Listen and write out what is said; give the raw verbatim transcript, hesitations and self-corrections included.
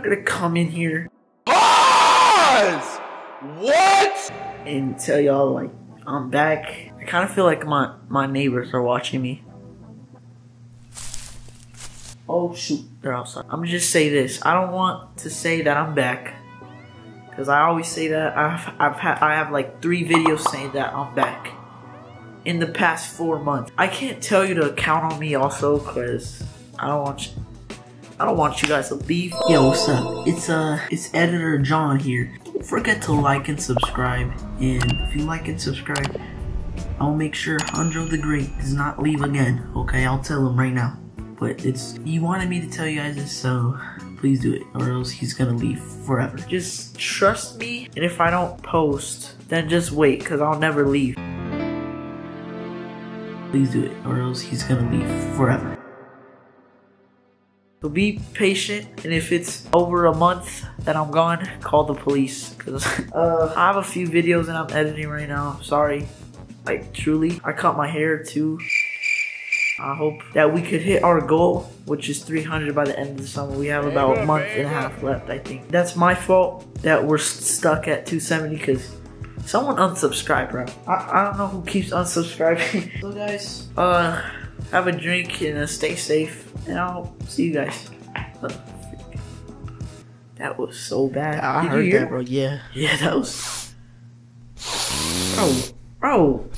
not gonna come in here. Pause! What? And tell y'all like I'm back. I kind of feel like my my neighbors are watching me. Oh shoot, they're outside. I'm gonna just say this. I don't want to say that I'm back, cause I always say that. I've I've had I have like three videos saying that I'm back in the past four months. I can't tell you to count on me also, cause I don't want you. I don't want you guys to leave. Yo, what's up? It's uh, it's Editor John here. Don't forget to like and subscribe. And if you like and subscribe, I'll make sure Andro the Great does not leave again. Okay, I'll tell him right now. But it's you wanted me to tell you guys this, so please do it, or else he's gonna leave forever. Just trust me, and if I don't post, then just wait, cause I'll never leave. Please do it, or else he's gonna leave forever. So be patient, and if it's over a month that I'm gone, call the police. Cause uh, I have a few videos that I'm editing right now. Sorry, like truly. I cut my hair too. I hope that we could hit our goal, which is three hundred by the end of the summer. We have about a month and a half left, I think. That's my fault that we're stuck at two seventy because someone unsubscribed, bro. I, I don't know who keeps unsubscribing. So guys, uh, have a drink and uh, stay safe. And I'll see you guys. That was so bad. I Did heard you hear that, bro. Yeah. Yeah, that was. Bro, bro.